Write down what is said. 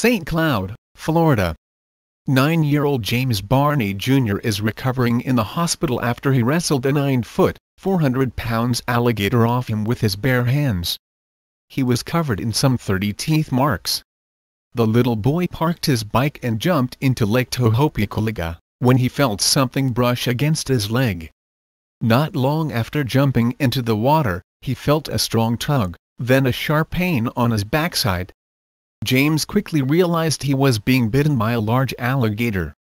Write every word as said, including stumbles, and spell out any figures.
Saint Cloud, Florida. Nine-year-old James Barney Junior is recovering in the hospital after he wrestled a nine-foot, four hundred pound alligator off him with his bare hands. He was covered in some thirty teeth marks. The little boy parked his bike and jumped into Lake Tohopekoliga, when he felt something brush against his leg. Not long after jumping into the water, he felt a strong tug, then a sharp pain on his backside. James quickly realized he was being bitten by a large alligator.